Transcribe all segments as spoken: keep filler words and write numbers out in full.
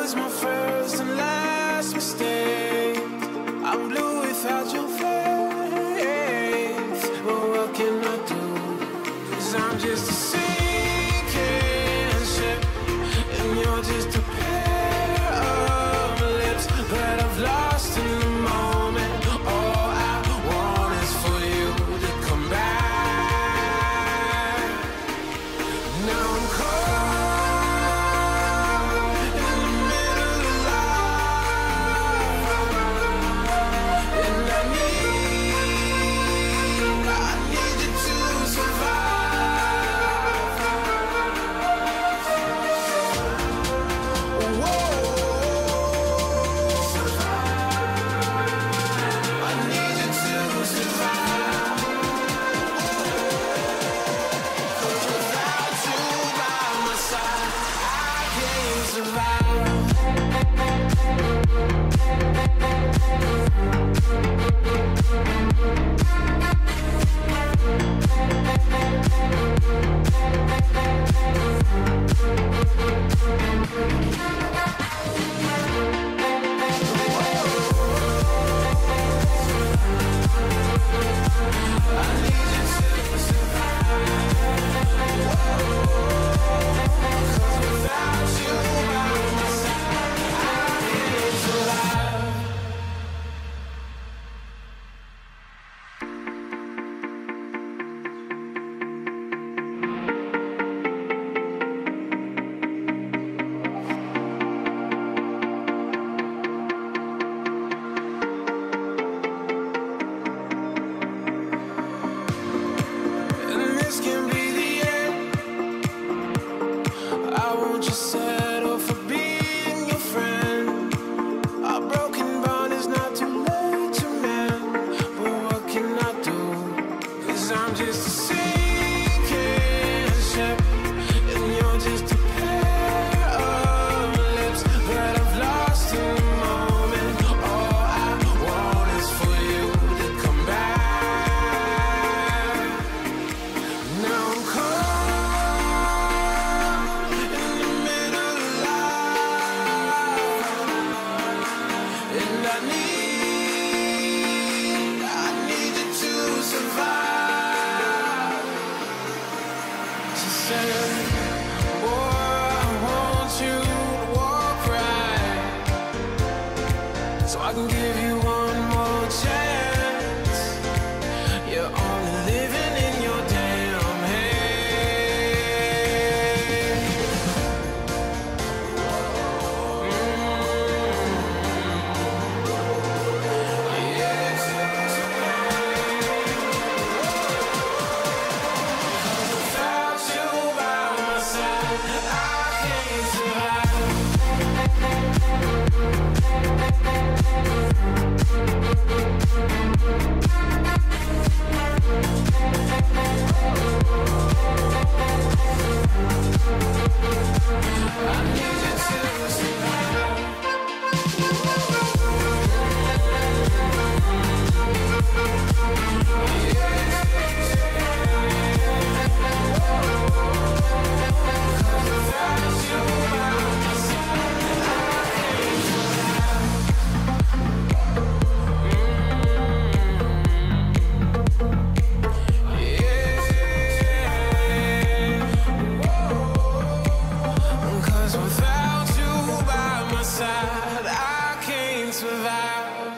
was my first and last mistake. I'm blue without your face. But what can I do? 'Cause I'm just a sinking ship, and you're just a pair of lips that I've lost in the moment. All I want is for you to come back. Now I'm caught in the middle of life, and I need, I need you to survive. Whoa, I need you to survive. 'Cause without you by my side, I can't survive. I need you to survive. 'Cause without you by my side, I can't survive. And this can be the end. I won't just settle for being your friend. Our broken bond is not too late to mend. But what can I do? 'Cause I'm just a sinking ship, and you're just a pair of lips that I've lost in the moment. All I want is for you to come back. Now I'm caught in the middle of life, and I need, I need you to survive. She said, boy, I want you to walk right, so I can give you one more chance. You're only living in your damn head. Without you by my side, I can't survive. I need you to survive. Without you by my side, I can't survive. Cause without you by my side, I can't survive.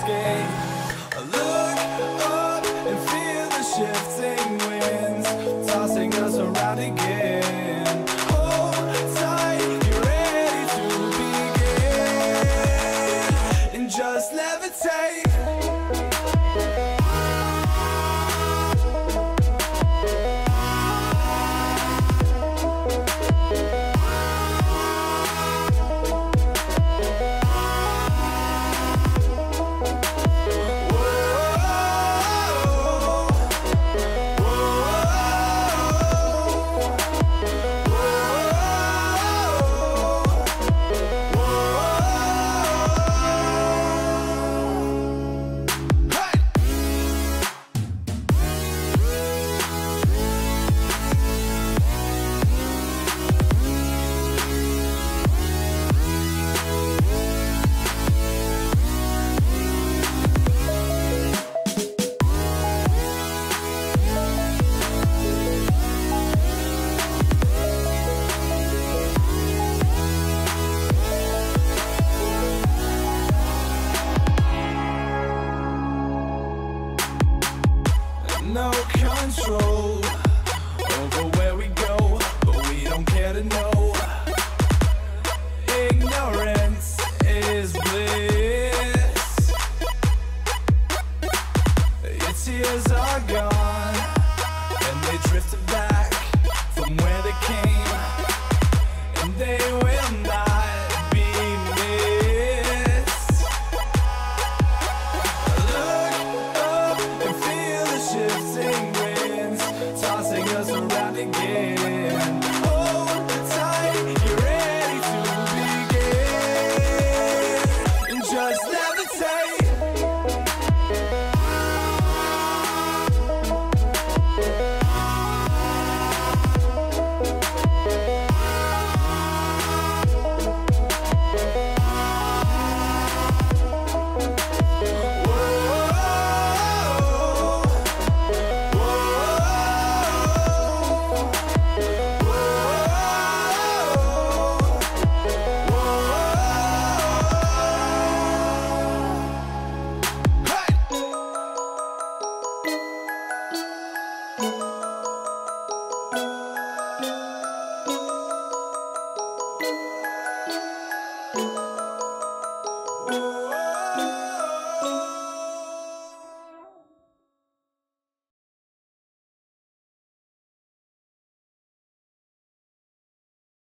escape. I look up and feel the shifting winds tossing us around again. Hold tight, get ready to begin, and just levitate. No control over where we go, but we don't care to know. Ignorance is bliss. Your tears are gone, and they drifted back from where they came.